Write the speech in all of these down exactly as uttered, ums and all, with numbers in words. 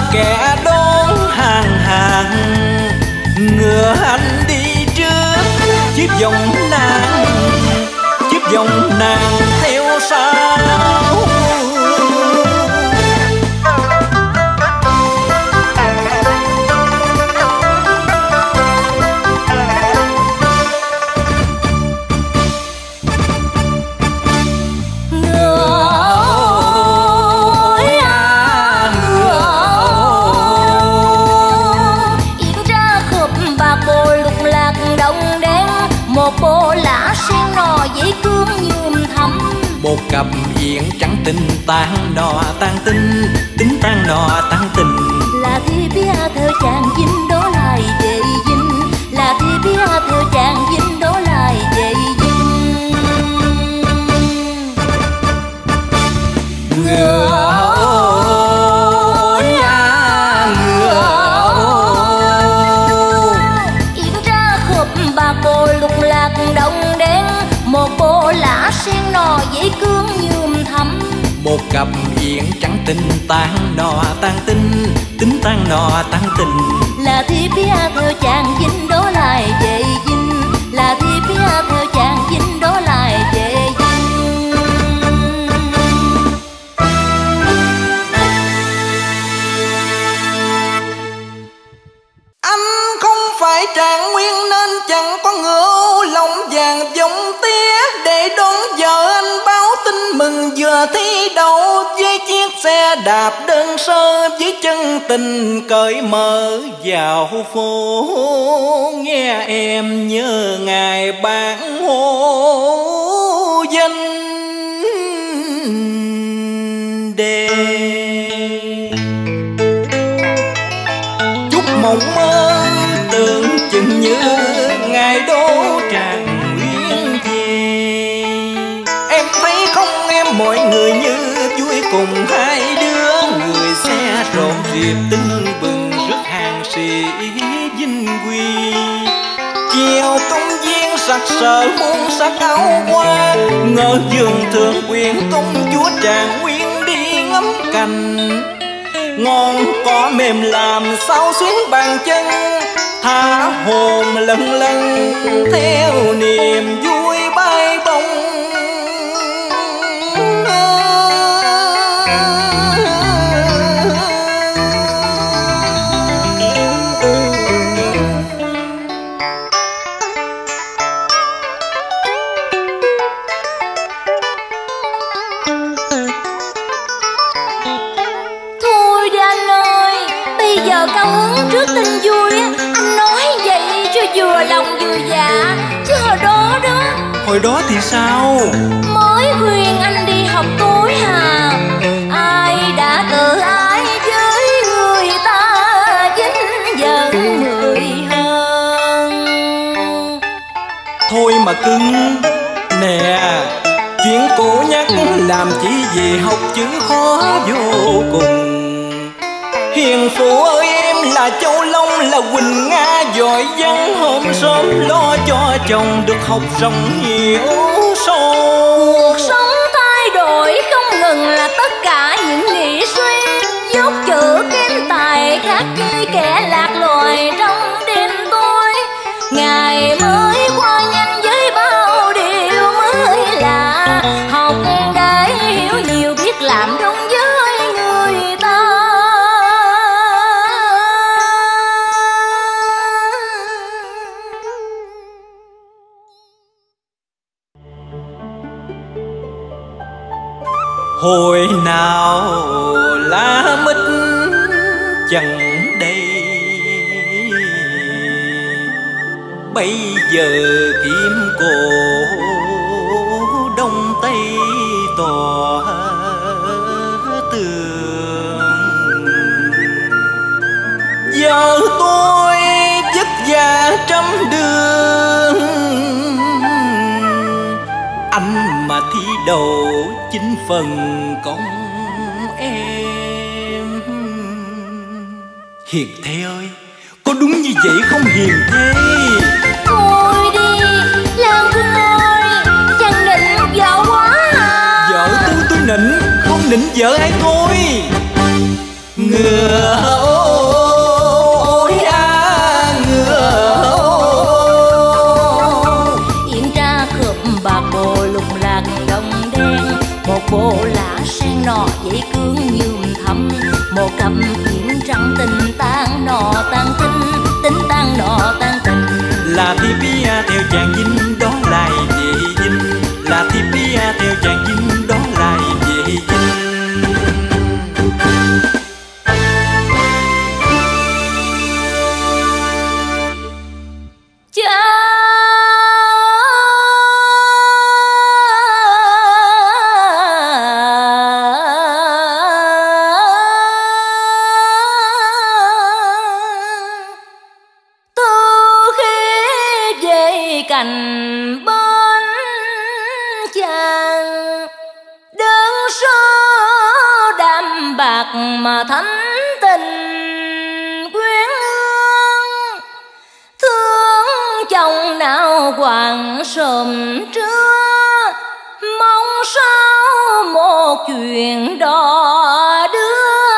kẻ đón hàng hàng. Ngựa anh đi trước, chiếc vòng nàng, chiếc vòng nàng theo sau. Bộ lã sen nò dễ cương nhuộm thắm. Một cặp diện trắng tinh tan nọ tan tinh, tính tan nọ tan tình. Là thi bia theo chàng dinh đó lại về dinh, là thi bia theo chàng dinh đó lại về dinh. Ngựa ôi à ngựa ôi, yến ra khớp bạc bồi lục lạc đồng đen. Một bộ lã sen nò dễ cương nhuộm thắm. một cặp diện trắng tinh tan nọ tan tinh, tính tan nọ tan tình. Là thi bia theo chàng dinh đó lại về dinh, là thi bia theo chàng dinh đó lại về dinh. Anh không phải Trạng Nguyên nên chẳng có ngựa lòng vàng giống tía để đón vợ anh báo tin mừng vừa thi đậu với chiếc xe đạp đơn sơ với chân tình cởi mở vào phố. Nghe em nhớ ngày bạn hô danh đêm, chúc mộng mơ tưởng chừng như ngày đô Trạng Nguyên về. Em thấy không em mọi người như vui cùng hai đứa, người xe rộn rịp tưng bừng rước hàng sĩ vinh quy. Chiều công viên sặc sỡ muôn sắc áo hoa, ngỡ giường thượng quyền công chúa Trạng Nguyên đi ngắm cảnh. Ngon có mềm làm sao xuyến bàn chân, tha hồn lần lần theo niềm vui bay bông. Cao hứng trước tin vui, anh nói vậy cho vừa lòng vừa dạ. Chứ hồi đó đó. Hồi đó thì sao? Mới khuyên anh đi học tối hà, ai đã tự ái với người ta dính giận người hơn. Thôi mà cưng nè, chuyện cổ nhắc làm chỉ vì học chữ khó vô cùng. Hiền phụ ơi em là Châu Long, là Quỳnh Nga giỏi văn, hôm sớm lo cho chồng được học rộng hiểu sâu. Cuộc sống thay đổi không ngừng là tất cả những nghĩ suy, dốt chữ kém tài khác chi kẻ lạc loài trong đêm tối. Ngày mới qua nhanh với bao điều mới lạ, học để hiểu nhiều biết làm đúng với người ta. Hồi nào lá mít chẳng đây, bây giờ kiếm cổ đông tây tỏ tường. Giờ tôi vất vả trăm đường, anh mà thi đầu chính phần công em. Hiền Thê ơi, có đúng như vậy không Hiền Thê? Thôi đi, Lan Cưng ơi, chàng nịnh vợ quá à. Vợ tôi tôi nịnh, không nịnh vợ ai thôi. Ngựa ôi à ngựa Yên ra khớp bạc bộ lục lạc đồng đen, một bộ lã sen nọ dây cương nhường thắm, một cặp hiển trắng tình tan nọ tan tình, tình tan nọ tan tình. Là thi bia theo chàng dinh đó lại về dinh, là thi bia theo chàng dinh đó lại về dinh. Cành bên chàng đơn sơ đạm bạc mà thánh tình quyến hương, thương chồng nào hoàng sớm trưa, mong sao một chuyện đò đưa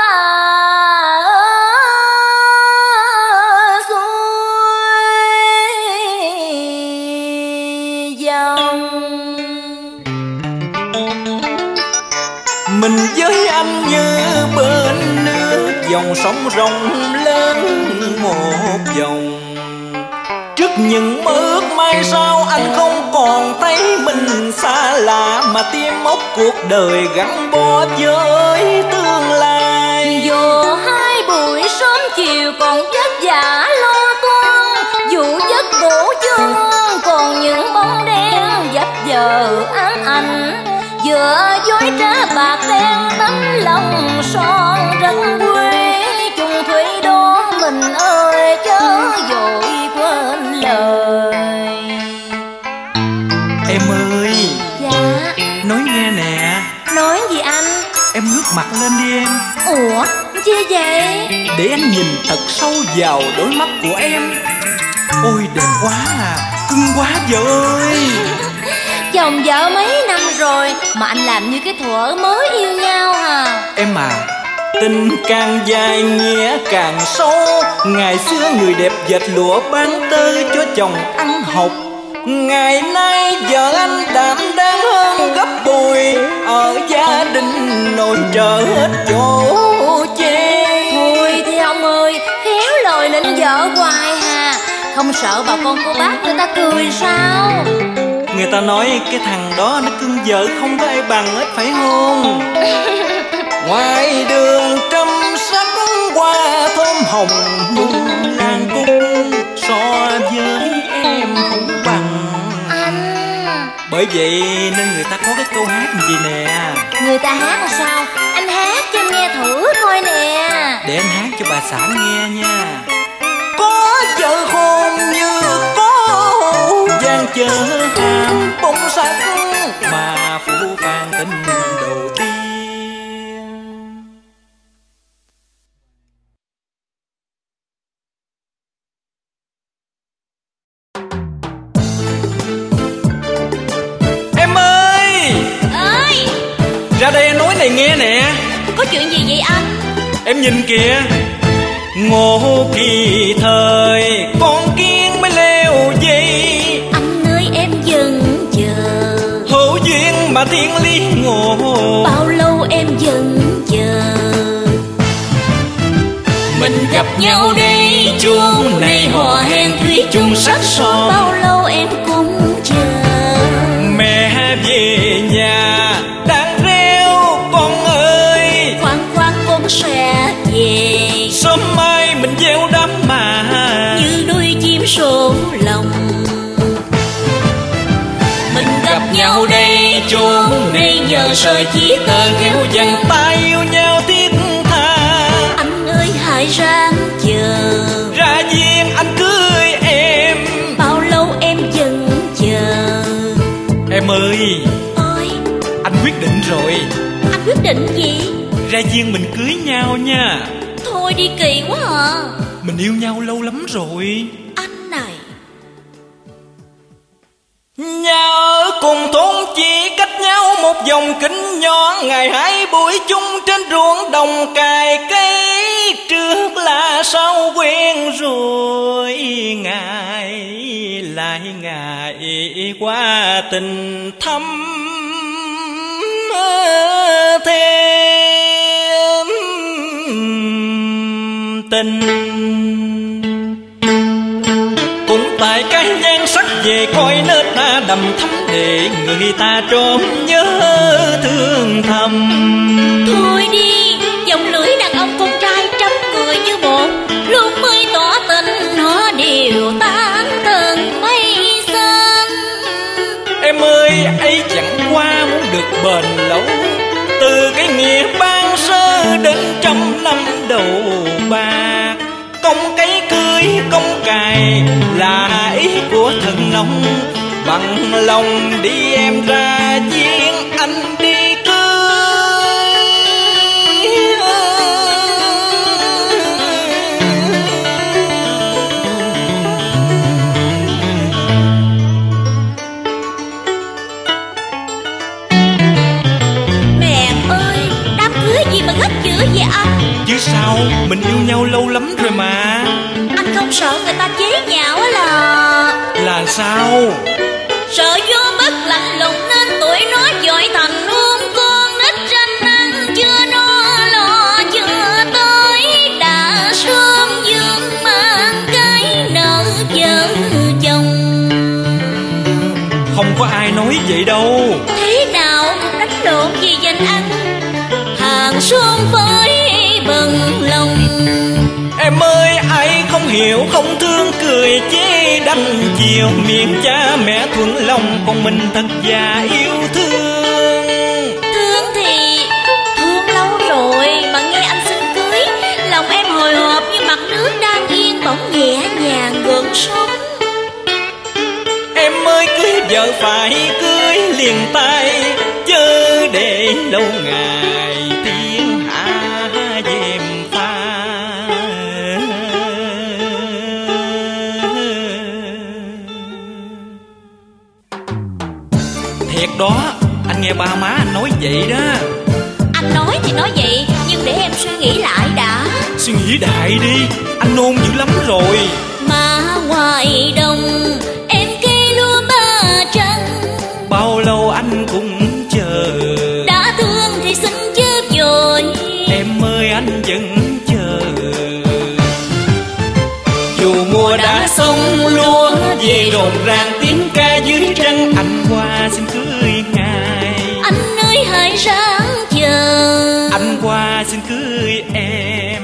mình với anh như bên nước, dòng sông rộng lớn một dòng. Trước những mơ ước mai sau anh không còn thấy mình xa lạ, mà tim mốc cuộc đời gắn bó với tương lai. Dù hai buổi sớm chiều còn vất vả lo toan, dù giấc ngủ chưa ngon còn những bóng đen dập dờ ám ảnh, vừa dối trá bạc đen tấm lòng son rất quê. Chung thủy đó mình ơi chớ vội quên lời. Em ơi. Dạ. Nói nghe nè. Nói gì anh? Em ngước mặt lên đi em. Ủa chi vậy? Để anh nhìn thật sâu vào đôi mắt của em. Ôi đẹp quá à, cưng quá vợ ơi. Chồng vợ mấy năm rồi mà anh làm như cái thuở mới yêu nhau à. Em à, tình càng dài nghĩa càng sâu. Ngày xưa người đẹp dệt lụa bán tơ cho chồng ăn học, ngày nay vợ anh đảm đang hơn gấp bội, ở gia đình nội trợ hết chỗ chê. Thôi thì ông ơi, khéo lời nịnh vợ hoài hà, không sợ bà con cô bác người ta cười sao? Người ta nói cái thằng đó nó cưng vợ không có ai bằng hết phải không? Ngoài đường trăm sắc hoa thơm hồng nhung lan cúc, so với em không bằng. Anh. Bởi vậy nên người ta có cái câu hát gì nè. Người ta hát làm sao? Anh hát cho em nghe thử coi nè. Để anh hát cho bà xã nghe nha. Có vợ khôn như có vàng chờ hàng bông sắc, mà phụ vàng tình đầu tiên. Em ơi. Ơi. Ra đây nói này nghe nè. Có chuyện gì vậy anh? Em nhìn kìa. Ngô kỳ thời con kiến mới leo dây, anh ơi em dần chờ. hữu duyên mà thiên lý ngộ, bao lâu em dần chờ. mình gặp nhau đây chung này hò hẹn thủy chung sắc son. Bao lâu em cũng chờ. Mẹ về nhà đang reo con ơi, Khoan khoan con sẽ về. sớm mai mình gieo đám mà Như đôi chim sổ lòng. mình gặp nhau đây chốn này nhờ sợi chỉ tơ khéo dành tay yêu nhau thiết tha. Anh ơi hãy ráng chờ. Ra duyên anh cưới em. Bao lâu em dần chờ. Em ơi. Ơi. Anh quyết định rồi. Anh quyết định gì? Ra duyên mình cưới nhau nha. Thôi đi kỳ quá à. Mình yêu nhau lâu lắm rồi. Anh này. Nhà ở cùng thôn chỉ cách nhau một vòng kính nhỏ, ngày hai buổi chung trên ruộng đồng cài cây. sao quen rồi, ngày lại ngày qua tình thâm thêm tình. Cũng tại cái nhan sắc về coi nên ta đầm thắm để người ta trốn nhớ thương thầm. Thôi đi, dòng lưỡi đàn ông con trai trăm người như một, luôn mới tỏ tình họ đều tan thân mây xanh. Em ơi, ấy chẳng qua muốn được bền lâu, từ cái nghĩa ban sơ đến trăm năm đầu bạc. Công cái cưới công cài là ý của thần nông, bằng lòng đi em ra giếng anh đi cưới. Mẹ ơi, đám cưới gì mà gấp dữ vậy anh? Chứ sao, mình yêu nhau lâu lắm rồi mà. Anh không sợ người ta chế nhạo á là... Là sao? Sợ vô bất lạnh lùng nên tuổi nó dội thành ôm con nít tranh ăn chưa no lo chưa tới, đã sớm dương mang cái nợ vợ chồng. Không có ai nói vậy đâu. Thế nào cũng đánh lộn vì danh anh, hàng xuân với bần lòng. Em ơi, ai không hiểu không thương cười chế đành chiều, miệng cha mẹ thuận lòng còn mình thật già yêu thương. Thương thì thương lâu rồi mà nghe anh xin cưới, lòng em hồi hộp như mặt nước đang yên bỗng nhẹ nhàng gợn sóng. Em ơi, cưới vợ phải cưới liền tay, chớ để lâu ngày thiên hạ dèm pha. Thiệt đó, anh nghe ba má anh nói vậy đó. Anh nói thì nói vậy, nhưng để em suy nghĩ lại đã. Suy nghĩ đại đi, anh nôn dữ lắm rồi. Mà ngoài đồng em cây lúa ba trăng, bao lâu anh cũng chờ. đã thương thì xin chớp vội, em ơi anh vẫn chờ. Dù mùa đã xong lúa về rộn ràng tiếng ca dưới trăng, anh qua xin cưới ngài. anh ơi hãy ráng chờ, anh qua xin cưới em.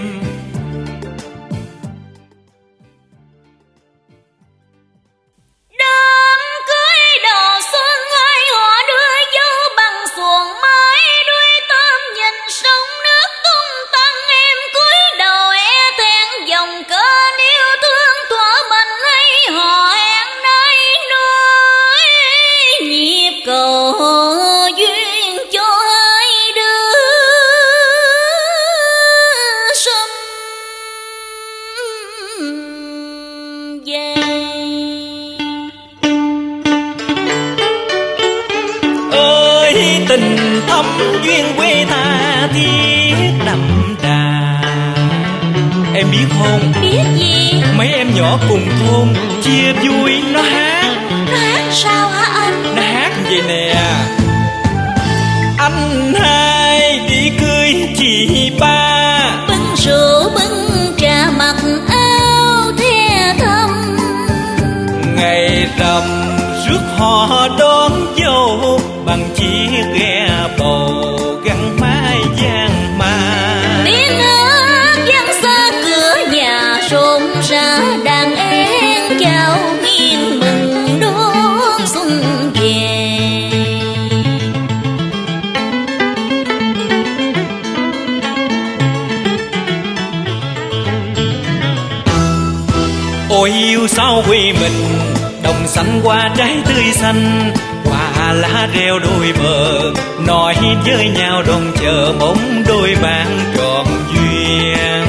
đám cưới đầu xuân ai họ đưa dâu bằng xuồng mái đuôi tôm nhìn sông nước tung tăng, em cúi đầu e thẹn dòng cơn yêu thương tỏa mình lấy họ hẹn nơi núi, nhịp cầu duyên cho hai đứa sum vầy. Ơi tình thâm duyên quê tha thiết đậm đà. Em biết không, Biết gì? mấy em nhỏ cùng thôn chia vui nó hát. Nó hát sao hả anh? Nó hát vậy nè: anh hai đi cưới chị ba, Bưng rượu bưng trà mặc áo the thâm, ngày rằm rước họ đón dâu bằng chiếc ghe bầu gắn mái vàng mà. tiếng hát vang xa cửa nhà rộn rã đàn én chào nghiêng mừng đón xuân về. Ôi yêu sao quê mình đồng xanh qua trái tươi xanh, qua lá reo đôi bờ nói với nhau đón chờ mong đôi bạn trọn duyên.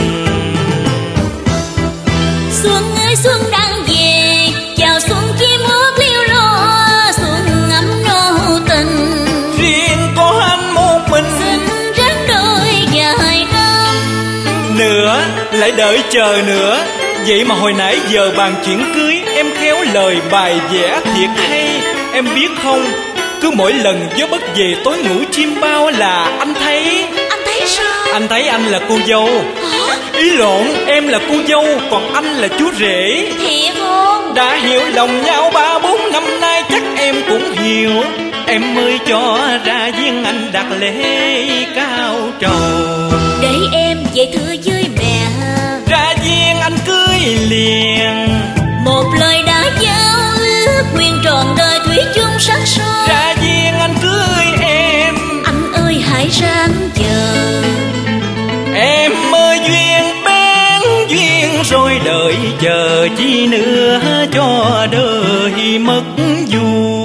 Xuân ơi xuân đang về, chào xuân chim hót liêu lo, xuân ấm no tình. Riêng có anh một mình Xin ráng đôi dài năm, nữa, lại đợi chờ nữa. Vậy mà hồi nãy giờ bàn chuyện cưới, em khéo lời bài vẽ thiệt hay. Em biết không, cứ mỗi lần gió bất về tối ngủ chim bao là anh thấy. Anh thấy sao? Anh thấy anh là cô dâu. Hả? Ý lộn, em là cô dâu, còn anh là chú rể. Thiệt không? Đã hiểu lòng nhau ba bốn năm nay chắc em cũng hiểu. Em mới cho ra duyên anh đặt lễ cao trầu. Để em về thưa với mẹ, ra duyên anh cưới liền. một lời đã giao ước nguyện trọn đời thủy chung sắc son. Ra duyên anh cưới em. Anh ơi hãy ráng chờ. Em ơi duyên bén duyên rồi đợi chờ chi nữa cho đời mất vui.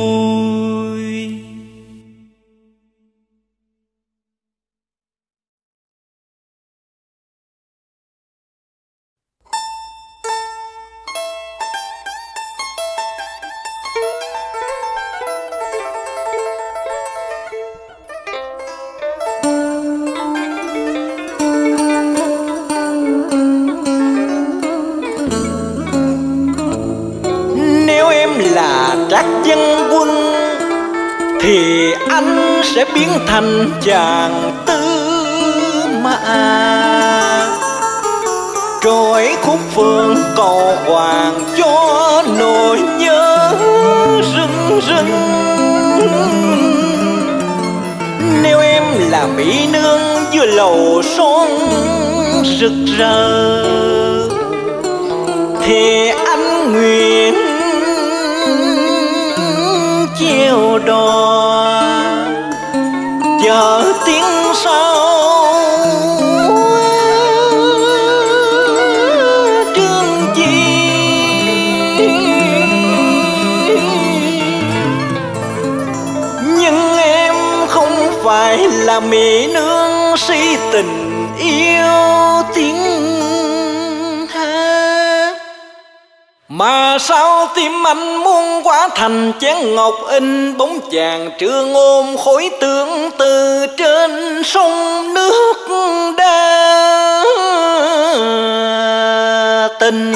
Trác Văn Quân thì anh sẽ biến thành chàng tư mã, trôi khúc phương cầu hoàng cho nỗi nhớ rưng rưng. Nếu em là mỹ nương giữa lầu son rực rỡ thì anh nguyện chiều đò chờ tiếng sau trương chi. Nhưng em không phải là mỹ nương si tình yêu tiếng hát, mà sao tim anh muốn hóa thành chén ngọc in bóng chàng trương ôm khối tương từ trên sông nước đa tình.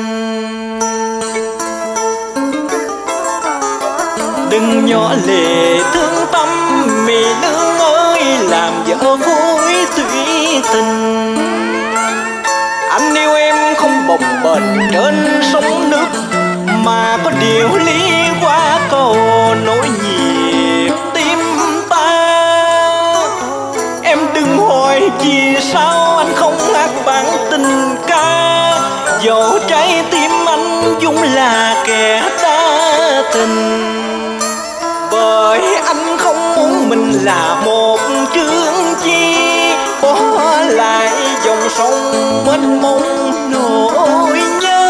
Đừng nhỏ lệ thương tâm mỹ nương ơi, làm vợ vui tùy tình. Anh yêu em không bồng bềnh trên sông nước, mà có điều lý qua cầu nỗi nhịp tim ta. Em đừng hỏi vì sao anh không hát bản tình ca, dẫu trái tim anh vốn là kẻ đa tình. Bởi anh không muốn mình là một trương chi, bỏ lại dòng sông mênh mông nỗi nhớ.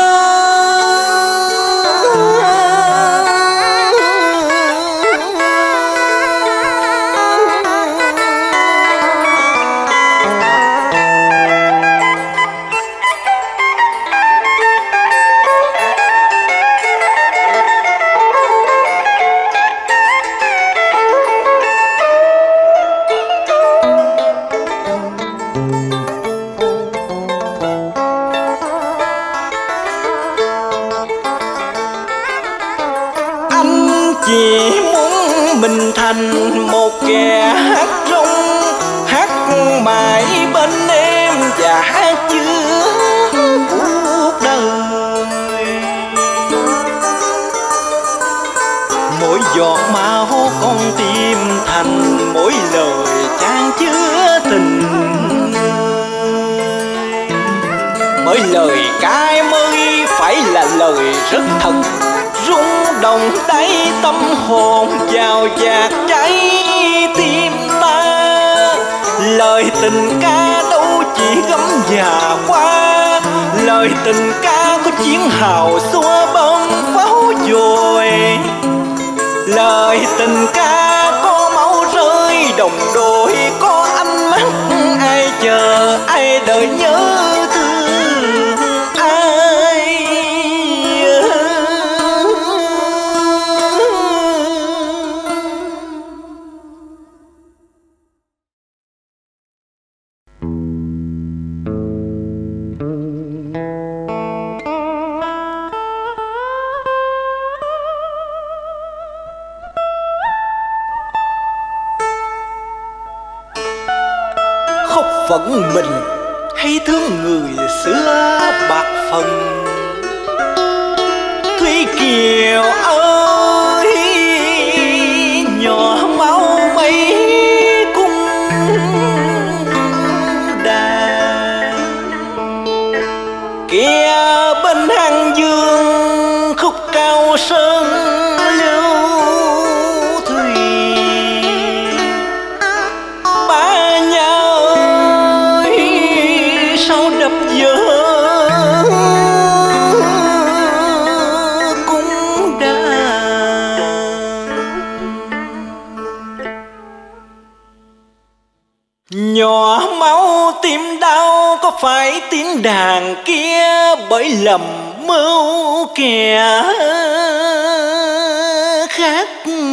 Chỉ muốn mình thành một kẻ hát rong, hát mãi bên em và hát chứa cuộc đời. Mỗi giọt máu con tim thành mỗi lời chan chứa tình người. Bởi lời ca em ơi phải là lời rất thật, rung động đáy tâm hồn vào dạt trái tim ta. Lời tình ca đâu chỉ gấm và hoa, lời tình ca có chiến hào xua bom pháo dồi. Lời tình ca có máu rơi đồng đội, có ánh mắt ai chờ ai đợi nhớ thương ai. phận mình hay thương người xưa bạc phần. Thúy Kiều ơi, nhỏ máu mấy cung đàn, kia bên hàng dương khúc cao sơn lưu thủy. Ba nhà ơi sao đập vỡ cung đàn. Nhỏ máu tim đau có phải tiếng đàn kia bởi lầm mưu kẻ khác.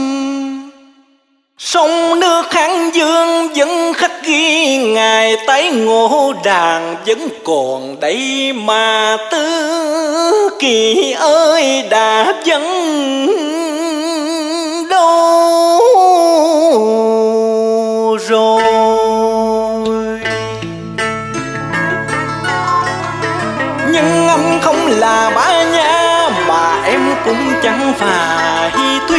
Sông nước Khang Dương vẫn khắc ghi ngày tái ngộ đàn vẫn còn đây mà Tứ Kỳ ơi đã vẫn đâu rồi. Nhưng anh không là Ba Nha mà em cũng chẳng phải Thúy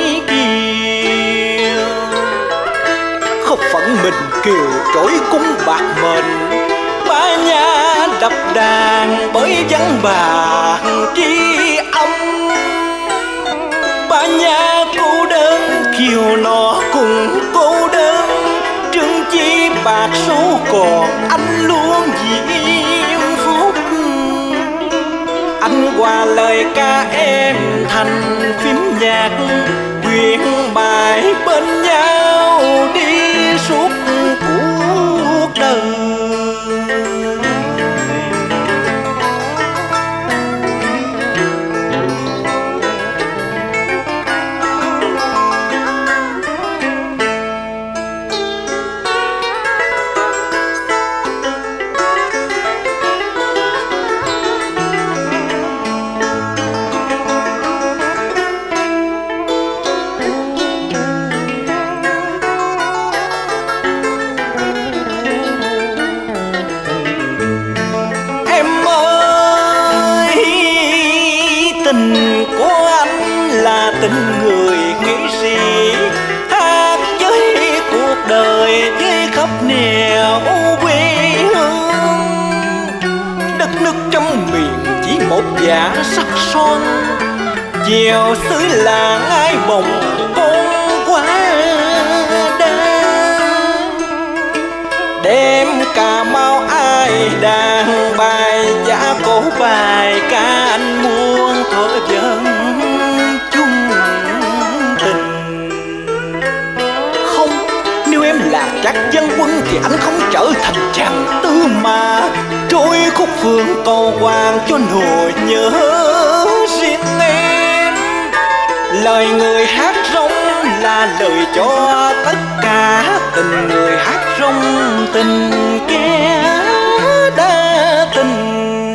Kiều. Không phận mình kiều trỗi cung bạc mệnh, Ba Nha đập đàn bởi vắng bạc tri âm. Ba Nha cô đơn kiều nọ cùng cô đơn, Trương Chi bạc số còn anh luôn diễm phúc. Anh qua lời ca em thành phím nhạc, quyện bài bên nhau đi suốt cuộc đời. Tình người nghệ sĩ hát với cuộc đời với khắp nẻo quê hương. Đất nước trong miền chỉ một giả sắc son, chiều xứ làng ai bồng con quá đa. Đêm Cà Mau ai đàn bài giả cổ bài ca anh muôn thuở dân là các dân quân thì anh không trở thành chàng tư mà trôi khúc phượng cầu hoàng cho nỗi nhớ riêng em. Lời người hát rong là lời cho tất cả, tình người hát rong tình kẻ đã tình.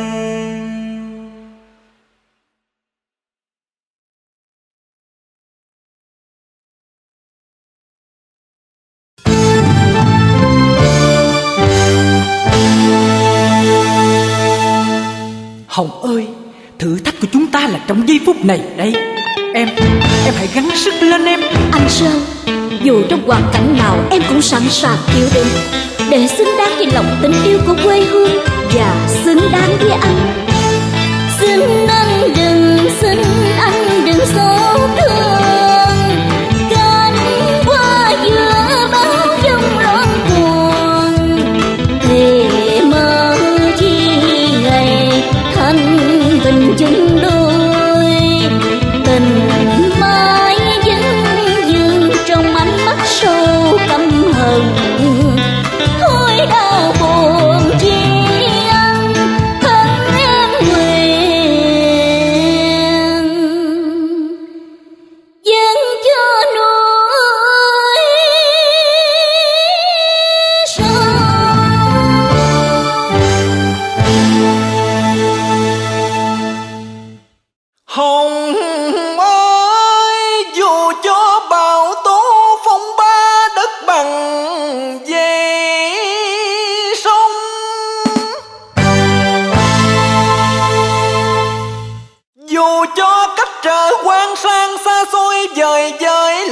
Hồng ơi, thử thách của chúng ta là trong giây phút này đây. Em, em hãy gắng sức lên em. Anh Sơn, dù trong hoàn cảnh nào em cũng sẵn sàng chịu đựng để xứng đáng với lòng tình yêu của quê hương và xứng đáng với anh. Xin anh đừng, xin anh đừng xót thương, cánh qua giữa bao giông loạn cuồng, thề mơ chi ngày thành tình chung đôi. Tình mãi vẫn dừng trong ánh mắt sâu căm hận, thôi đau buồn chi anh thân em nguyện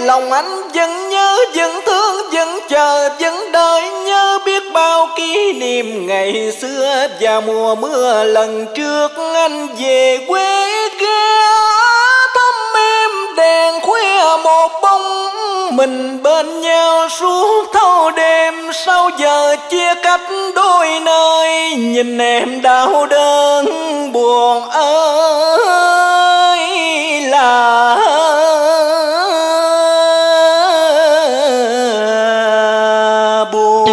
lòng anh vẫn nhớ, vẫn thương, vẫn chờ, vẫn đợi, nhớ biết bao kỷ niệm ngày xưa. Và mùa mưa lần trước anh về quê ghé thăm em, đèn khuya một bóng mình bên nhau suốt thâu đêm. Sau giờ chia cách đôi nơi, nhìn em đau đớn buồn ơi là buồn.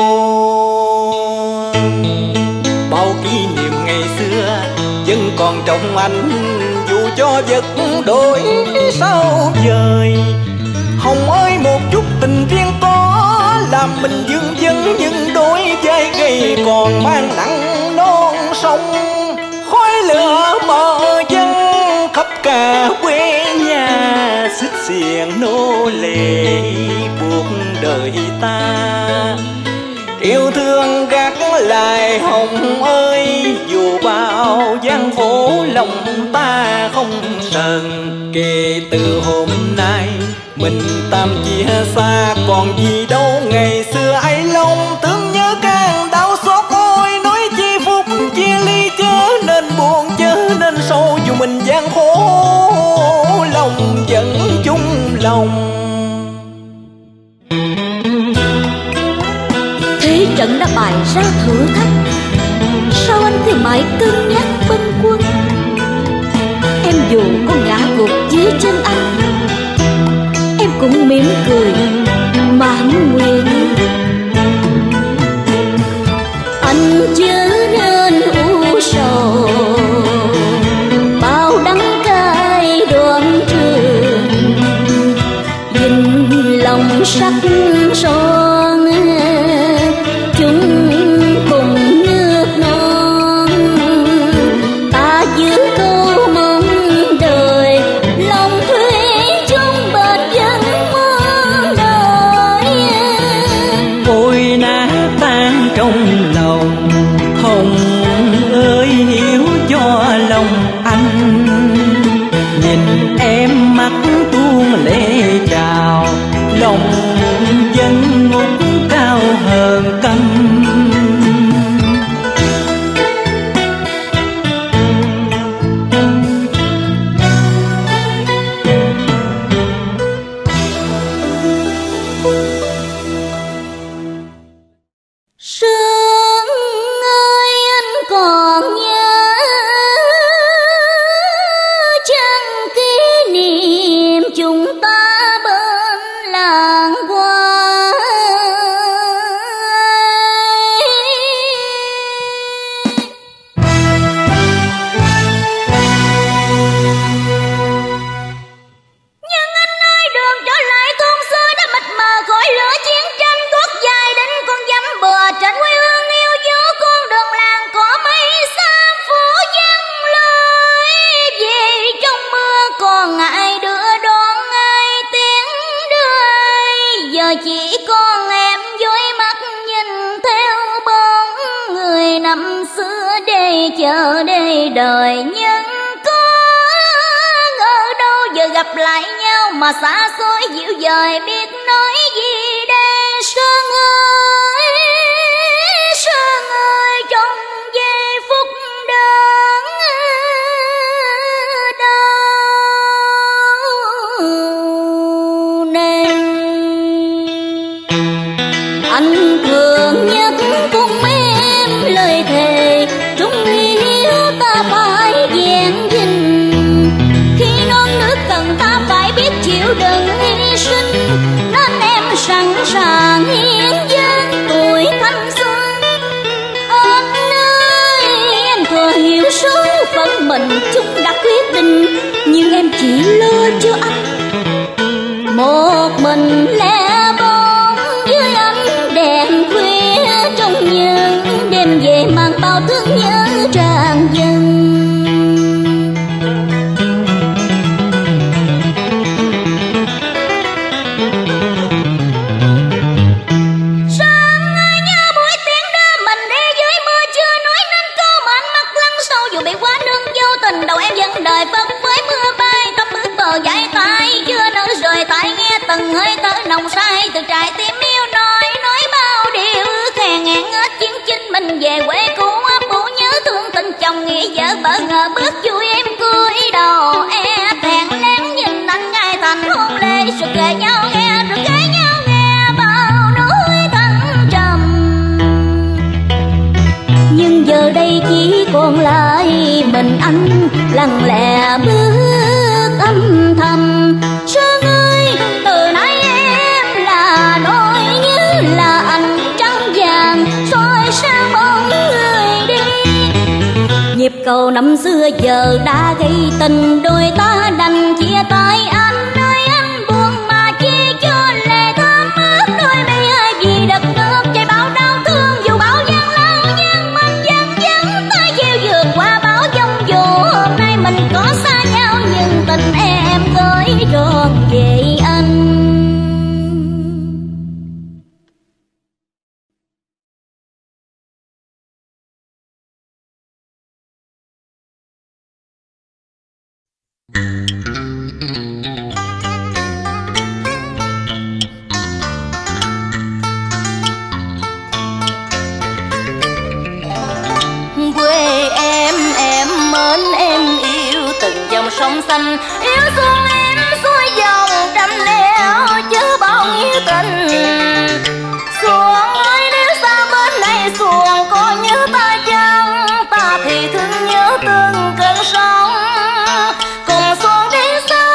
Bao kỷ niệm ngày xưa vẫn còn trong anh, dù cho vật đổi sao dời. Hồng ơi, một chút tình riêng có làm mình vương vấn, nhưng đôi vai gầy còn mang nặng non sông. Khói lửa mờ dân khắp cả quê nhà, xích xiềng nô lệ buộc đời ta. Yêu thương gác lại Hồng ơi, dù bao gian khổ lòng ta không sờn. Kể từ hôm nay mình tạm chia xa, còn gì đâu ngày xưa ấy lòng thương nhớ càng đau xót. Ôi nói chi phút chia ly, chớ nên buồn chớ nên sâu, dù mình gian khổ lòng vẫn chung lòng. Thế trận đã bày ra thử thách, sao anh cứ mãi cân nhắc bâng khuâng? Em dù có ngã gục dưới chân anh, em cũng mỉm cười mãn nguyện. Anh chớ nên u sầu, bao đắng cay đoạn trường, nhìn lòng sắc son chúng cùng nước non. Ta giữ câu mong đời, lòng thủy chung bền vẫn muôn đời. Ôi nát tan trong lòng, Hồng ơi hiểu cho lòng anh. Nhìn em mắt tuôn lệ trào, lòng vẫn ngút cao hơn căm. Sương ơi, anh còn nhớ chăng kỷ niệm chúng ta bên làng hoa? Nhưng anh ơi, đường trở lại thôn xưa đã mịt mờ khói lửa chiến tranh, gót dài đến con dăm bừa trên quê hương yêu dấu. Con đường làng có mấy xa phố vắng lối, về trong mưa còn ai đưa đón ai tiếng đưa ai. Giờ chỉ còn em dối mắt nhìn theo bóng người năm xưa để chờ để đời. Nhưng có ngờ đâu giờ gặp lại nhau mà xa xôi dịu dời, biết nói gì đây. Sơn ơi, Sơn ơi, trong giây phút đớn đau này, anh thường nhắc cùng em lời thề trung hiếu ta phải vẹn gìn. Khi non nước cần ta phải biết chịu đựng hy sinh, nên em sẵn sàng hiến dâng tuổi thanh xuân. Anh ơi, em thừa hiểu số phận mình chúng đã quyết định, nhưng em chỉ lo cho anh một mình lẻ bóng dưới ánh đèn khuya. Trong những đêm về mang bao thương nhớ tràn dâng. Đầu em vẫn đời phân với mưa bay, tóc ướt bờ vai tay chưa nỡ rời tai nghe từng hơi cũ bố nhớ thương tình chồng nghĩ vợ bỡ ngỡ bước vui em cúi đầu e thẹn lén nhìn anh ngay thành hôn lễ rồi kể nhau nghe rồi kể nhau nghe bao nỗi thăng trầm. Nhưng giờ đây chỉ còn lại mình anh lặng lẽ bước âm thầm. Sơn ơi từ nay em là nỗi nhớ là ánh trăng vàng soi sáng bóng người đi. Nhịp cầu năm xưa giờ đã gây tình đôi ta đành chia tay anh ơi anh buồn mà chi cho lệ thắm ướt đôi mi ơi vì đất nước chạy bão đau thương dù bão giăng lao nhưng mình vẫn vẫn ta chịu vượt qua bão giông dù hôm nay mình có xa nhau nhưng tình em gửi trọn về anh. Quê em em mến em yêu từng dòng sông xanh yêu xuông em xuôi dòng trăm nẻo chứ bao nghĩa tình. Xuông ơi nếu xa bên này xuông có nhớ ta chăng ta thì thương nhớ từng cơn sóng cùng xuông đi xa.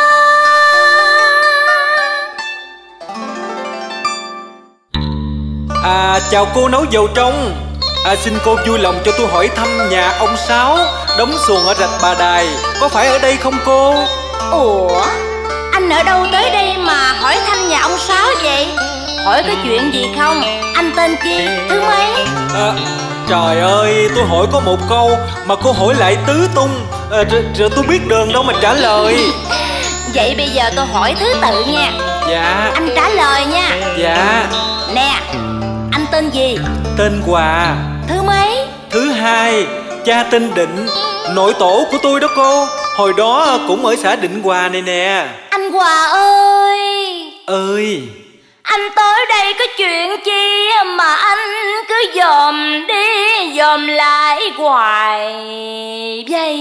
À chào cô nấu dầu trong. À, xin cô vui lòng cho tôi hỏi thăm nhà ông Sáu đóng xuồng ở rạch Bà Đài, có phải ở đây không cô? Ủa, anh ở đâu tới đây mà hỏi thăm nhà ông Sáu vậy? Hỏi có chuyện gì không? Anh tên chi, thứ mấy? À, trời ơi, tôi hỏi có một câu mà cô hỏi lại tứ tung. À, rồi, rồi tôi biết đường đâu mà trả lời. Vậy bây giờ tôi hỏi thứ tự nha. Dạ. Anh trả lời nha. Dạ. Nè, anh tên gì? Tên Hòa. Thứ mấy? Thứ hai. Cha tên Định, nội tổ của tôi đó cô. Hồi đó cũng ở xã Định Hòa này nè. Anh Hòa ơi. Ơi. Anh tới đây có chuyện chi mà anh cứ dòm đi dòm lại hoài vậy?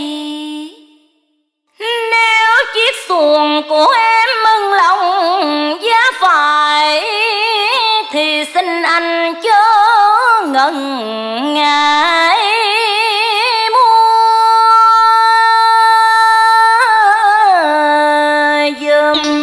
Nếu chiếc xuồng của em mừng lòng giá phải thì xin anh chớ ngần ngại mua giùm.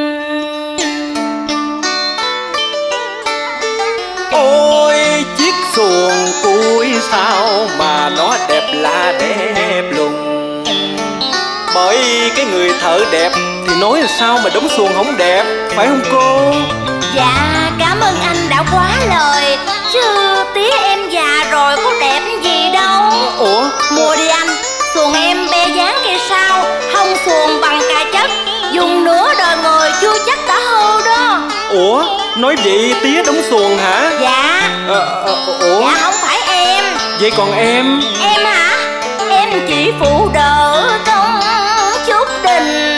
Ôi chiếc xuồng cuối sao mà nó đẹp là đẹp lùng. Bởi cái người thợ đẹp thì nói là sao mà đóng xuồng không đẹp, phải không cô? Dạ cảm ơn anh đã quá lời. Chứ tía em già rồi có đẹp gì đâu. Ủa? Mua đi anh. Xuồng em be dáng kia sao, hông xuồng bằng cà chất, dùng nửa đời người chưa chắc đã hư đó. Ủa? Nói vậy tía đóng xuồng hả? Dạ. À, à, ủa? Dạ không phải em. Vậy còn em? Em hả? Em chỉ phụ đỡ công chút đình.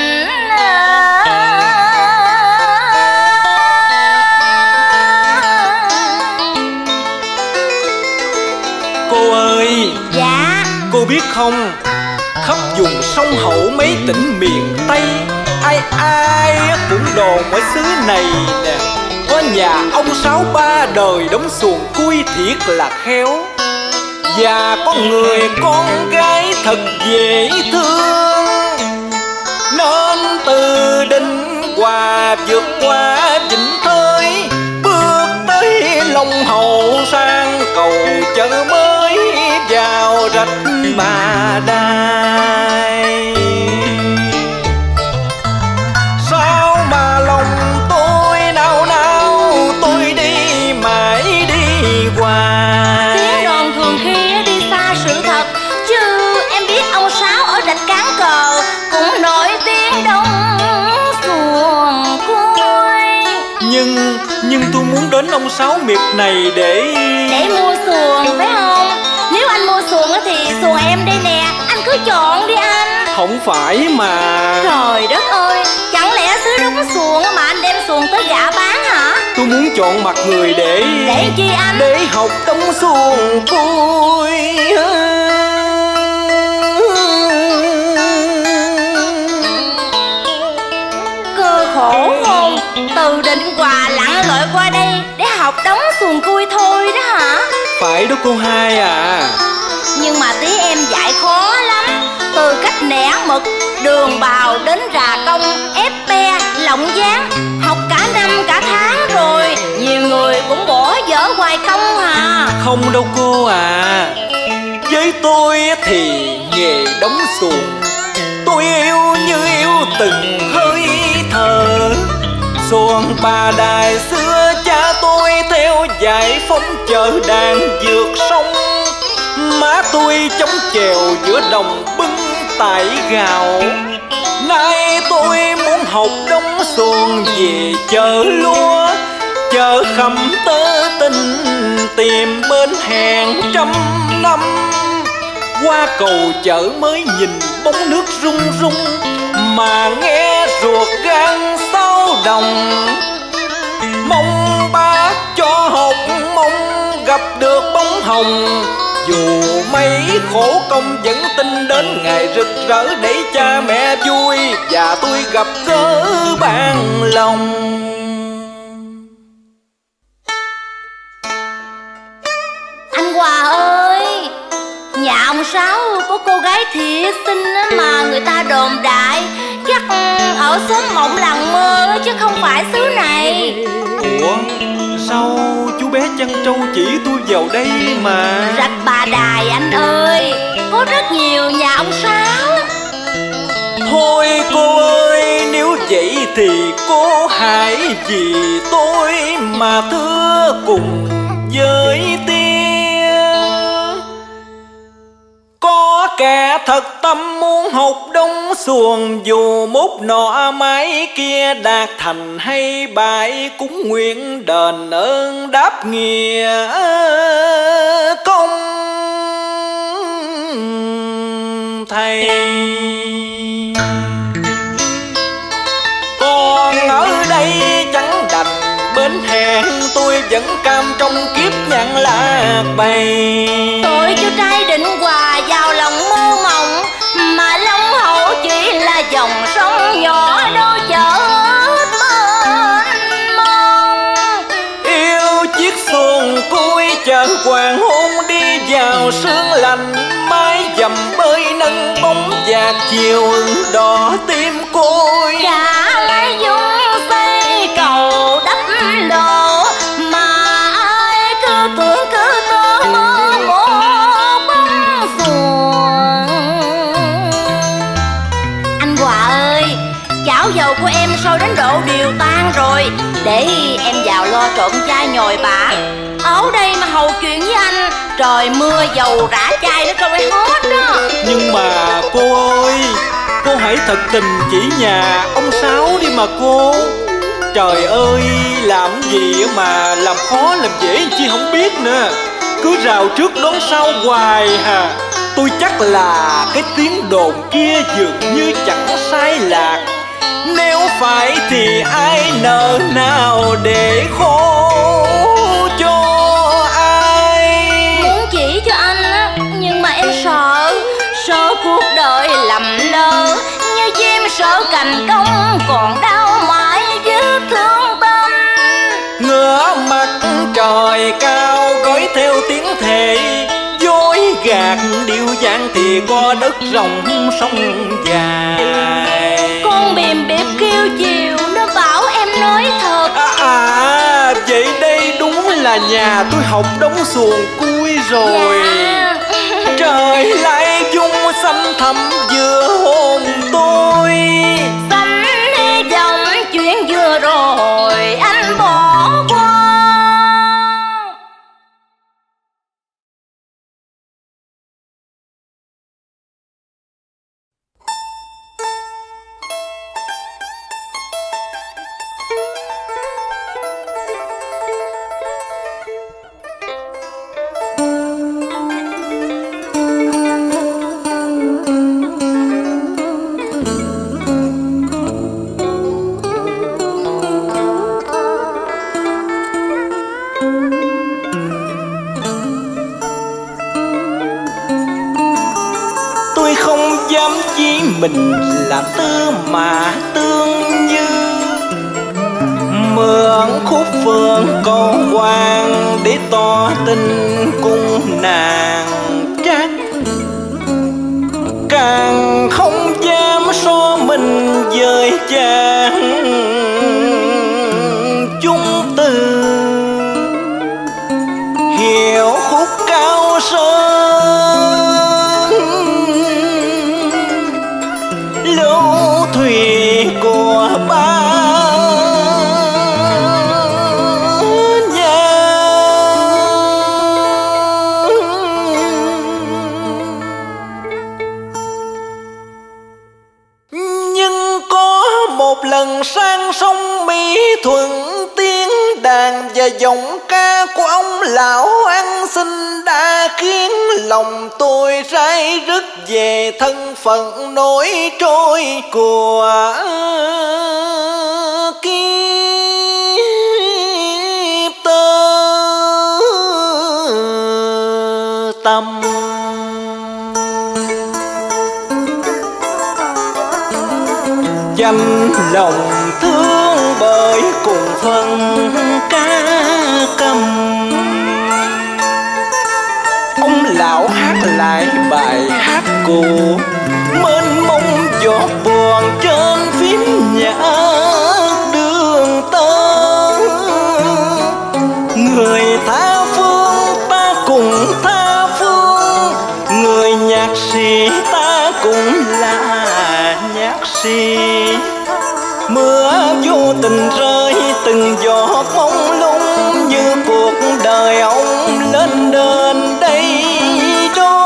Cô ơi. Dạ. Cô biết không, khắp vùng sông Hậu mấy tỉnh miền Tây, ai ai cũng đồn ở xứ này nè, có nhà ông Sáu ba đời đóng xuồng cui thiệt là khéo. Và có người con gái thật dễ thương, nên từ Định Hòa vượt qua Vĩnh Thới, bước tới Long Hậu sang cầu chợ mới vào rạch Bà Đài. Sao mà lòng tôi nao nao, tôi đi mãi đi hoài. Tiếng đồn thường khi đi xa sự thật, chứ em biết ông Sáu ở rạch Cán Cờ cũng nổi tiếng đông xuồng cuối. Nhưng, nhưng tôi muốn đến ông Sáu miệt này để... Để mua xuồng phải không? Nếu anh mua xuồng thì xuồng em đây nè, anh cứ chọn đi anh. Không phải mà... Trời đất ơi, chẳng lẽ xứ đóng xuồng mà anh đem xuồng tới gã bán hả? Tôi muốn chọn mặt người để Để chi anh? Để học đóng xuồng cui. Cơ khổ không? Từ Định Hòa lặn lội qua đây để học đóng xuồng cui thôi đó hả? Phải đó cô hai à. Nhưng mà tí em dạy khó lắm. Từ cách nẻ mực, đường bào đến rà công, ép be, lộng dáng, học cả năm cả tháng rồi. Nhiều người cũng bỏ dở hoài công à. Không đâu cô à. Với tôi thì nghề đóng xuồng tôi yêu như yêu từng hơi thở. Xuồng Bà Đài xưa cha tôi theo giải phóng chợ đàn vượt sông. Má tôi chống chèo giữa đồng bưng tải gạo. Nay tôi muốn học đóng xuồng về chợ lúa, chợ Khẩm Tơ Tình tìm bên hẹn trăm năm. Qua cầu chợ mới nhìn bóng nước rung rung, mà nghe ruột gan xao đồng. Mong bác cho học, mong gặp được bóng hồng. Dù mấy khổ công vẫn tin đến ngày rực rỡ để cha mẹ vui và tôi gặp gỡ bạn lòng. Anh Hòa ơi, nhà ông Sáu có cô gái thiệt xinh mà người ta đồn đại chắc ở xóm Mộng Làng Mơ chứ không phải xứ này. Ủa sao chú bé Chăn Trâu chỉ tôi vào đây mà? Rạch Bà Đài anh ơi, có rất nhiều nhà ông Sáu. Thôi cô ơi, nếu vậy thì cô hãy vì tôi mà thưa cùng với tiếng. Có kẻ thật tâm muốn học đóng xuồng, dù mốt nọ mái kia đạt thành hay bại, cũng nguyện đền ơn đáp nghĩa công thầy. Còn ở đây chẳng đành bên hẹn, tôi vẫn cam trong kiếp nhạn lạc bầy. Tôi cho trai Định Hòa vào lòng mơ mộng, mà Long Hậu chỉ là dòng sông nhỏ đâu chở mênh mông. Yêu chiếc xuồng cui chợ hoàng hôn đi vào sương lạnh, mái dầm bơi nâng bóng và chiều ửng đỏ tim côi. Cả lấy dung xây cầu đắp đồ, mà ai cứ tưởng cứ tơ mơ một bóng xuồng. Anh Hòa ơi, chảo dầu của em sôi đến độ điều tan rồi, để em vào lo trộn chai nhồi bả. Ở đây mà hầu chuyện với anh, trời mưa dầu rã chai nó trôi hết đó. Nhưng mà cô ơi, cô hãy thật tình chỉ nhà ông Sáu đi mà cô. Trời ơi, làm gì mà làm khó làm dễ chi không biết nữa. Cứ rào trước đón sau hoài hà. Tôi chắc là cái tiếng đồn kia dường như chẳng sai lạc. Nếu phải thì ai nỡ nào để khổ cho ai. Muốn chỉ cho anh á, nhưng mà em sợ, sợ cuộc đời lầm lỡ như chim sợ cành công, còn đau mãi vết thương tâm. Ngửa mặt trời cao gói theo tiếng thề, dối gạt điệu dáng thì có đất rộng sông dài. Con bìm bịp kêu chiều, nó bảo em nói thật. À, à vậy đây đúng là nhà tôi học đóng xuồng cui rồi. Dạ. Trời lại dung xanh thẳm giữa hồn tôi. Xanh hy vọng chuyện vừa rồi anh bỏ qua. không dám chí mình là tư mà tương như. Mượn khúc phượng con quan để tỏ tình cung nàng trắc. Càng không dám so mình với chàng chung từ. Hiểu khúc cao sơn lưu thủy của ba nhà. Nhưng có một lần sang sông Mỹ Thuận, tiếng đàn và giọng ca của ông lão ăn xin đã khiến lòng tôi say rứt về thân phận nổi trôi của kiếp tơ tâm. Chăm lòng thương bởi cùng phân ca cầm. Ông lão hát lại bài hát cũ, mênh mông giọt buồn trên phím nhạc đường tơ. Người tha phương ta cùng tha phương, người nhạc sĩ ta cũng là nhạc sĩ. Mưa vô tình rơi từng giọt mông lung, như cuộc đời ông lên đền đây đó.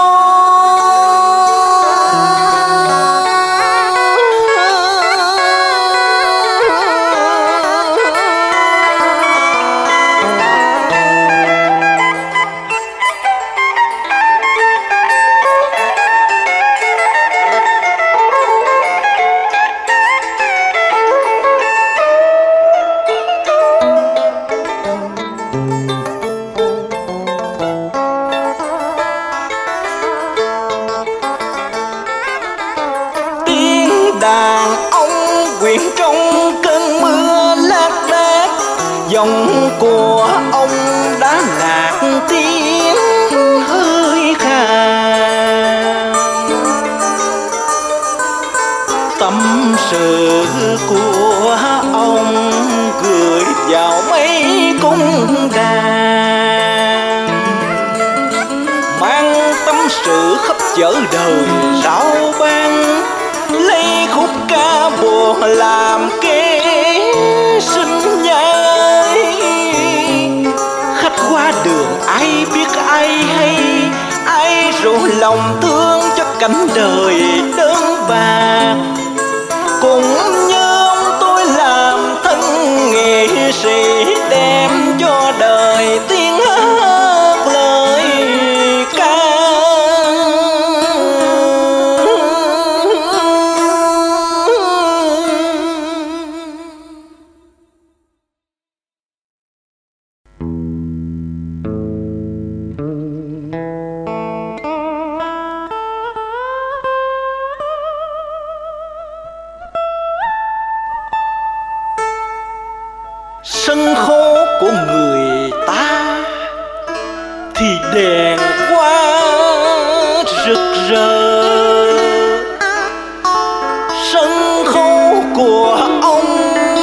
Đàn ông quyện trong cơn mưa lác đác, giọng của ông đã lạc tiếng hơi khàn. Tâm sự của ông gửi vào mấy cung đàn, mang tâm sự khắp chở đời rao ban. Lấy khúc ca buồn làm kế sinh nhai, khách qua đường ai biết ai hay, ai rủ lòng thương cho cảnh đời đơn bạc. Cũng như ông tôi làm thân nghệ sĩ, đem cho đời tiếng hát lời ca. Sân khấu của người ta thì đèn hoa rực rỡ, sân khấu của ông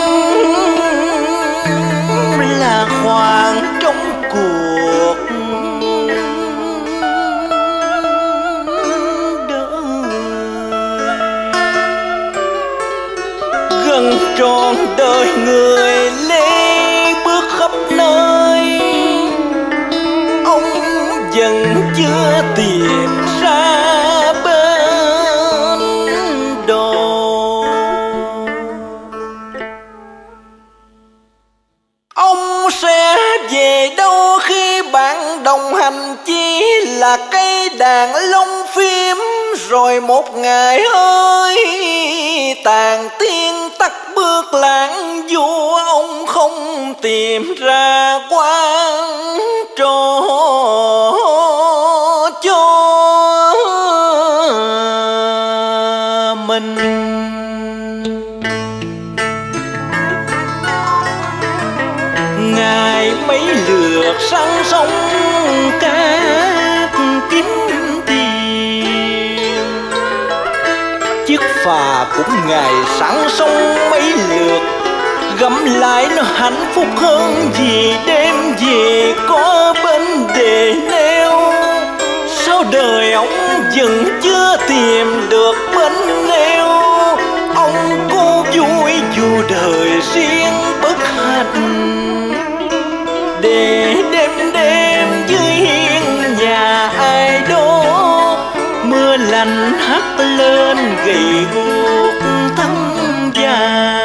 là khoảng trong cuộc đời. Gần tròn đời người lê bước khắp nơi, ông vẫn chưa tìm ra bên đồ. Ông sẽ về đâu khi bạn đồng hành chỉ là cây đàn lông phim, rồi một ngày ơi tàn tiên tắt bước lãng du, ông không tìm ra quán trò cho Phà cũng ngày sáng sông mấy lượt, gắm lại nó hạnh phúc hơn vì đêm về có bên đề neo. Sao đời ông vẫn chưa tìm được bên neo, ông cô vui dù đời riêng bất hạnh. Để đêm đêm dưới hiên nhà ai đó, mưa lạnh hắt lên gầy guộc thân già.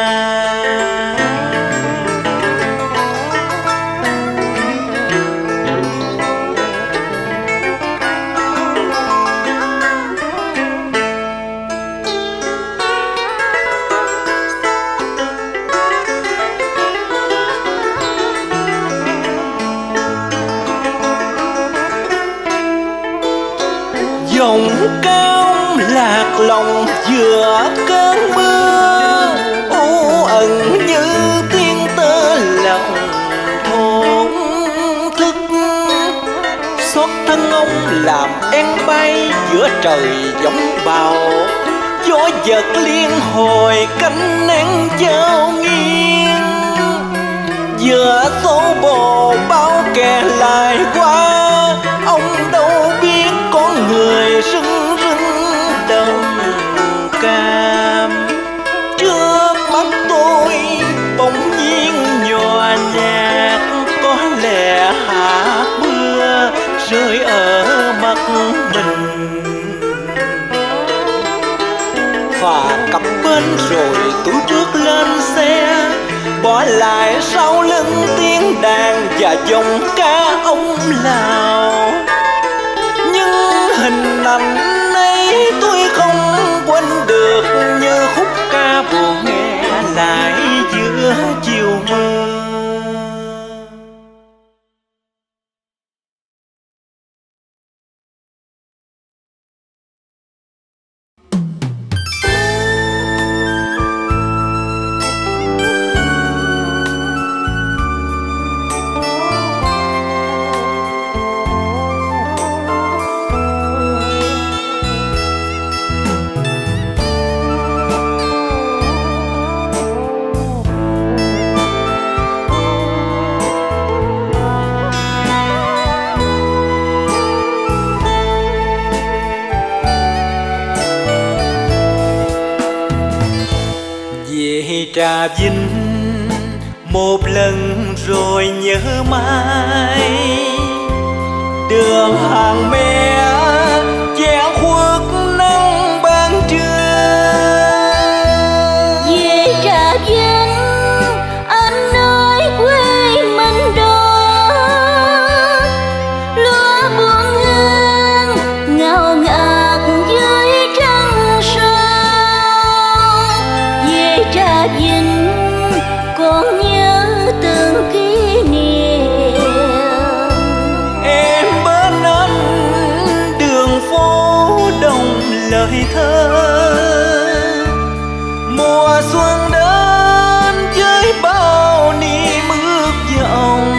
Dòng cao lạc lòng giữa cơn mưa, u ẩn như tiếng tơ lòng thổn thức. Xót thân ông làm em bay giữa trời giông bão, gió giật liên hồi cánh nắng giao nghiêng. Giữa số bồ bao kẻ lại qua, ông đâu biết con người rưng rưng đồng cam. Trước mắt tôi bỗng nhiên nhòa nhạt, có lẽ hạt mưa rơi ở mắt mình. Phà cập bên rồi tôi trước lên xe, bỏ lại sau lưng tiếng đàn và dòng ca ông Lào. Nhưng hình ảnh ấy tôi không quên được, như khúc ca buồn nghe lại giữa chiều mưa. Trà Vinh một lần rồi nhớ mãi, đường hàng me che khuất nắng ban trưa. Về Trà Vinh anh ơi quê mình đó, lúa buông hương ngào ngạt dưới trăng son. Về Trà Vinh còn nhớ từng kỷ niệm, em bên anh đường phố đông lời thơ. Mùa xuân đến với bao niềm ước vọng,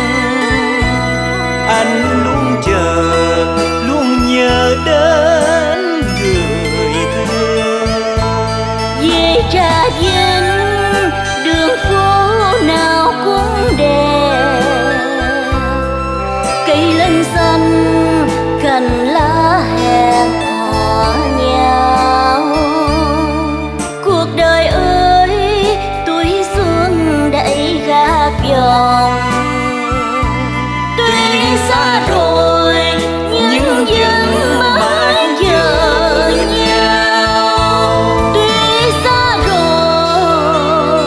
anh luôn chờ luôn nhớ đến người thương. về Trà Vinh đường phố nào cũng đẹp, cây lân xanh cành lá hẹn hò nhau. Cuộc đời ơi tuổi xuân đẩy gác vòng, tuy xa rồi nhưng vẫn mãi chờ nhau. Tuy xa rồi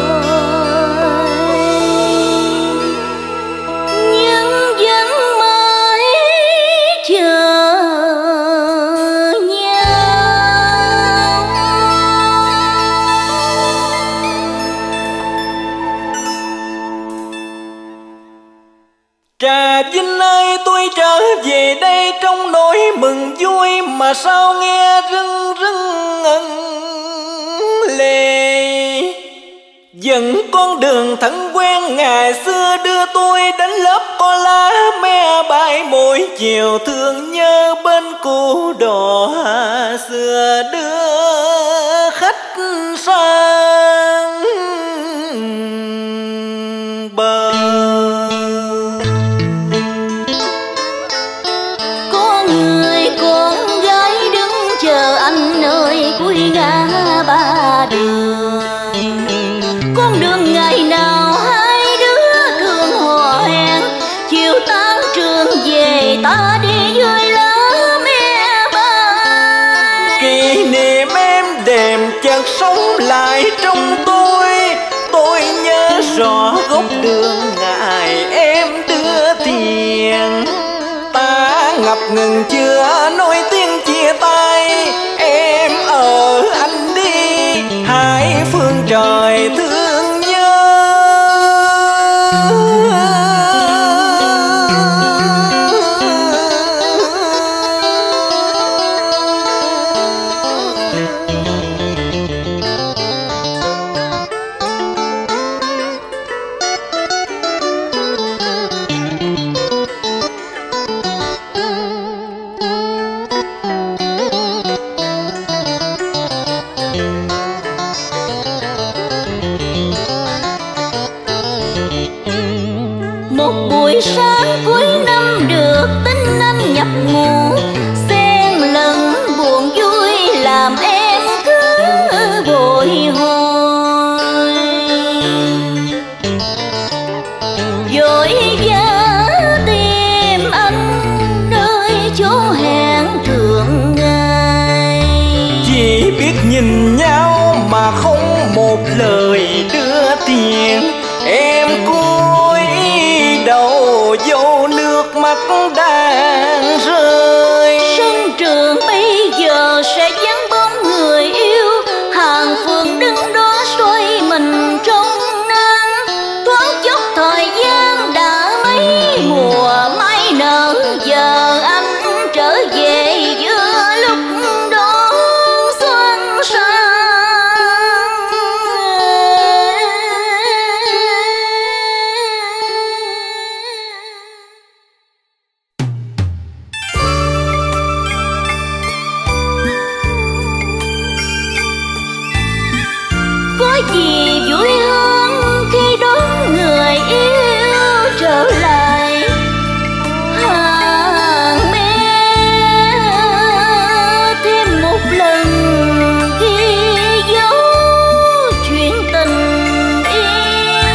nhưng vẫn mãi chờ nhau. Trà Vinh ơi tôi trở về đây trong nỗi mừng vui, mà sao nghe rưng rưng ngân lệ. Vẫn con đường thân quen ngày xưa đưa tôi đến lớp có lá me bay mỗi chiều, thương nhớ bên cô đò xưa đưa khách ra đường. Con đường ngày nào hai đứa thường hò hẹn, chiều tan trường về ta đi vui lá mẹ ba. Kỷ niệm em đềm chợt sống lại trong tôi, tôi nhớ rõ góc đường ngày em đưa tiền. Ta ngập ngừng chưa nói tiếng chia tay, em ở anh đi hai phương trời thương nhớ. Một buổi sáng cuối năm được tin anh nhập ngũ, xen lẫn buồn vui làm em cứ bồi hồi. Vội vã tìm anh nơi chỗ hẹn thường ngày, Chỉ biết nhìn nhau mà không một lời đưa tiền. Em cúi đầu vô nước mắt đang rơi. sân trường bây giờ sẽ vắng bóng người yêu, hàng phường đứng đó xoay mình trong nắng. Thoáng chốc thời gian đã mấy mùa mai nở, giờ anh trở về giữa lúc đón xuân sang. Có gì vui hơn khi đón người yêu trở lại, hàng mẹ thêm một lần ghi dấu chuyện tình yêu.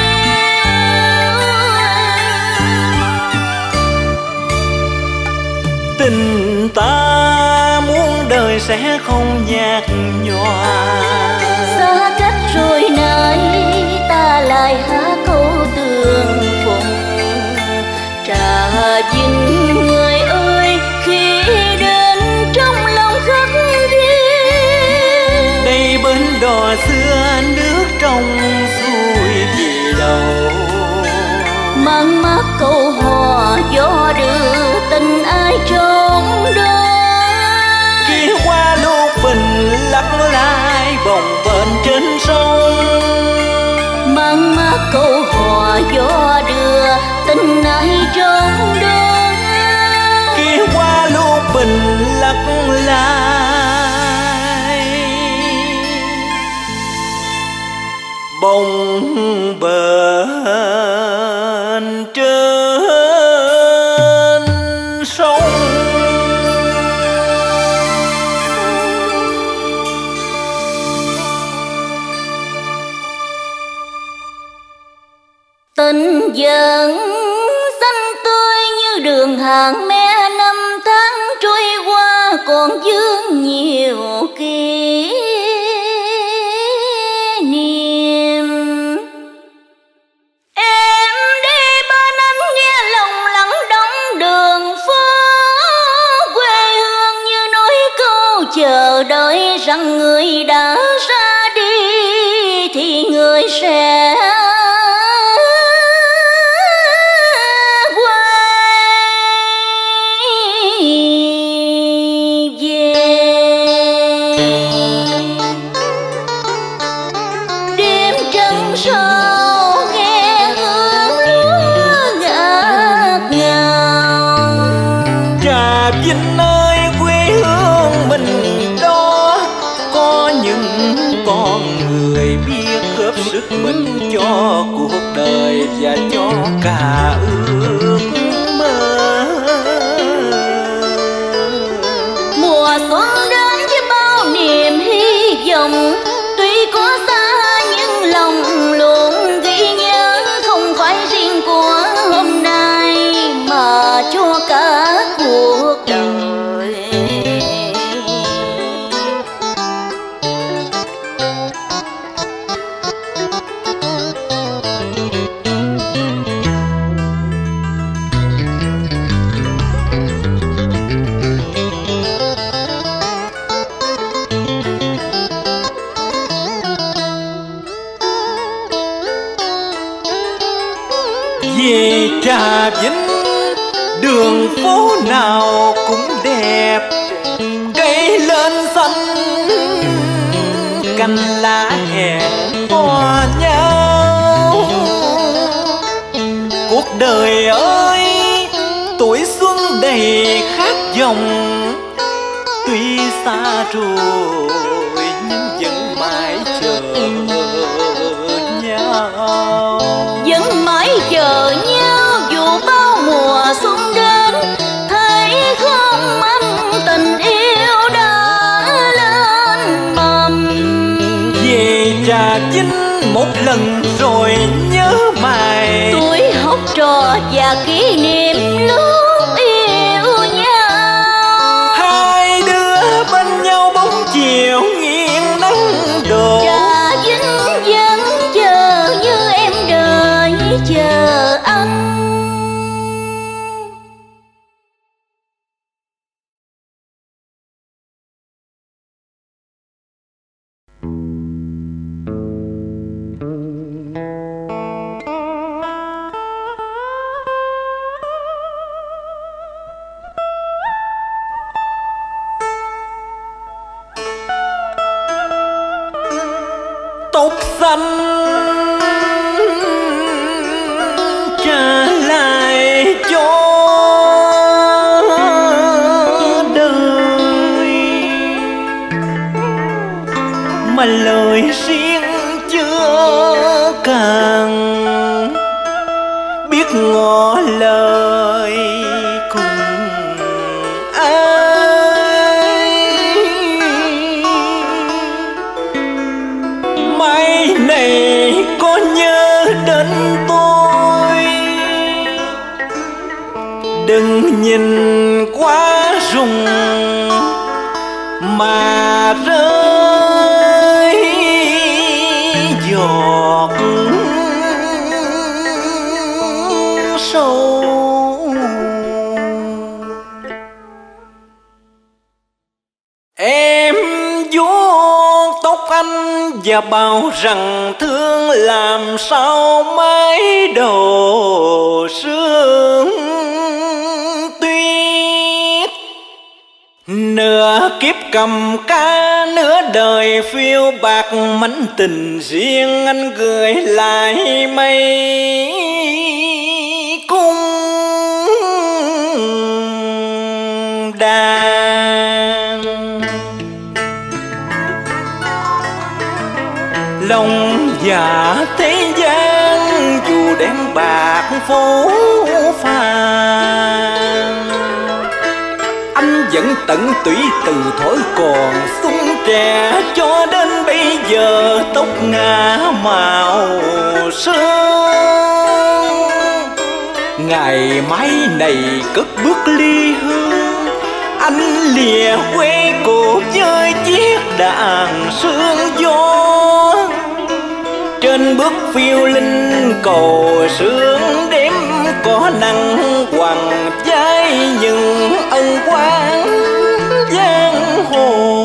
Tình ta muôn đời sẽ không nhạt nhòa, Xa cách rồi nay ta lại hát câu tương phùng. Trà vinh người ơi khi đến trong lòng khắc ghi. đây bến đò xưa nước trong xuôi về đầu. Mang mát câu hò gió đưa tình ai trong đó. Khi qua lúc bình lắc lái bồng bềnh trên sông. Mang mát câu hò gió đưa tình ai trong đó. Khi qua lúc bình lắc lái bồng bềnh trên sông. Tình vẫn xanh tươi như đường hàng me, năm tháng trôi qua còn vương nhiều kỷ niệm. Em đi bên anh nghe lòng lặng đong đường phố, quê hương như nỗi câu chờ đợi rằng người đã ra đi thì người sẽ Vinh ơi quê hương mình đó, có những con người biết góp sức mình cho cuộc đời và cho cả ước mơ. Mùa xuân đến với bao niềm hy vọng, Tuy có xa nhưng lòng luôn ghi nhớ, không phải riêng của hôm nay mà cho cả cuộc đời. Về Trà Vinh đường phố nào cũng đẹp, cây lên xanh cành lá hẹn hò nhau. Cuộc đời ơi tuổi xuân đầy khát vọng, tuy xa rồi nhưng vẫn mãi chờ nhau. Vẫn mãi chờ nhau dù bao mùa xuân đến, thấy không anh tình yêu đã lên mầm. Về Trà Vinh một lần rồi nhớ mày, Tuổi học trò và kỷ niệm lúc yêu nhau. hai đứa bên nhau bóng chiều nghiêng nắng đổ. Trà Vinh vẫn chờ như em đợi chờ anh. Tóc xanh trả lại cho đời, mà lời riêng chưa càng biết ngỏ lời cùng ai. Mai này có nhớ đến tôi, đừng nhìn quá rùng mà rơi giọt sâu. Em vuốt tóc anh và bảo rằng thương làm sao mãi đồ sương tuyết. Nửa kiếp cầm ca, nửa đời phiêu bạc, mảnh tình riêng anh gửi lại mây cung đàn. Lòng dạ thế gian dù đen bạc phố phàng, anh vẫn tận tụy từ thổi còn xuân trẻ, cho đến bây giờ tóc ngả màu sương. Ngày mai này cất bước ly hương, anh lìa quê cổ với chiếc đàn sương gió. Trên bước phiêu linh cầu sương đêm có nắng hoàng trái những ân quang giang hồ.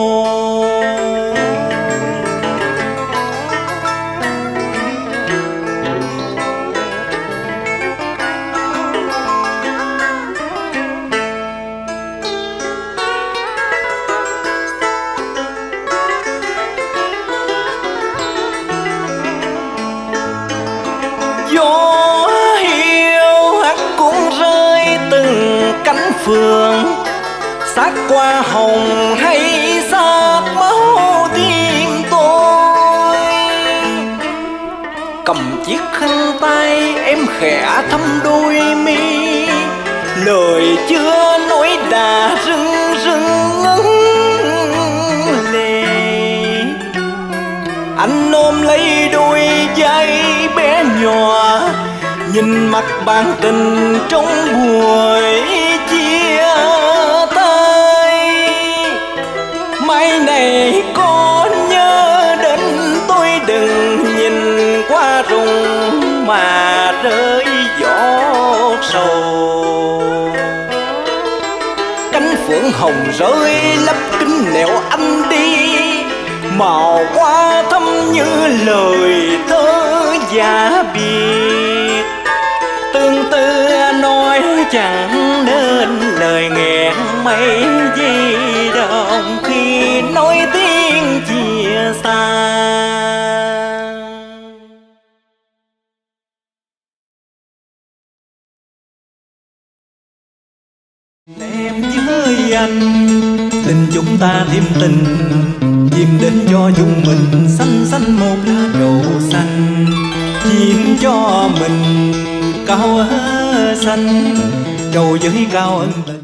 Gió hiu hắt cũng rơi từng cánh phượng, sát qua hồng hay sát máu tim tôi. Cầm chiếc khăn tay em khẽ thăm đôi mi, lời chưa nói đã rưng rưng ngấn lệ. nhìn mặt bạn tình trong buổi chia tay. Mai này có nhớ đến tôi đừng nhìn qua rừng mà rơi gió sầu. Cánh phượng hồng rơi lấp kính nẻo anh đi, màu hoa thắm như lời thơ giả biệt. Tương tư nói chẳng nên lời nghẹn mây di động khi nói tiếng chia xa. Em với anh, tình chúng ta thêm tình, chìm đến cho chúng mình xanh xanh một lá đậu xanh. Chìm cho mình cao xanh, trầu với cao ân tình.